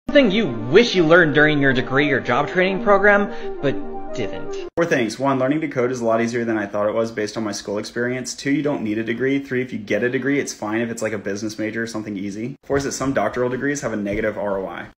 Something you wish you learned during your degree or job training program, but didn't. 4 things. 1, learning to code is a lot easier than I thought it was based on my school experience. 2, you don't need a degree. 3, if you get a degree, it's fine if it's like a business major or something easy. 4 is that some doctoral degrees have a negative ROI.